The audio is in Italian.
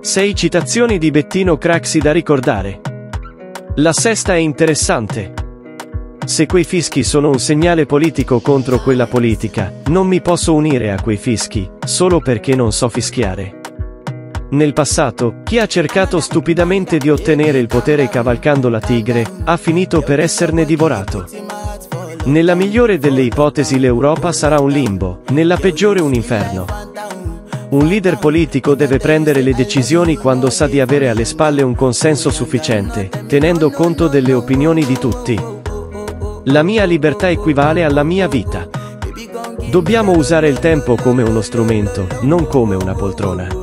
6 citazioni di Bettino Craxi da ricordare. La sesta è interessante. Se quei fischi sono un segnale politico contro quella politica, non mi posso unire a quei fischi, solo perché non so fischiare. Nel passato, chi ha cercato stupidamente di ottenere il potere cavalcando la tigre, ha finito per esserne divorato. Nella migliore delle ipotesi l'Europa sarà un limbo, nella peggiore un inferno. Un leader politico deve prendere le decisioni quando sa di avere alle spalle un consenso sufficiente, tenendo conto delle opinioni di tutti. La mia libertà equivale alla mia vita. Dobbiamo usare il tempo come uno strumento, non come una poltrona.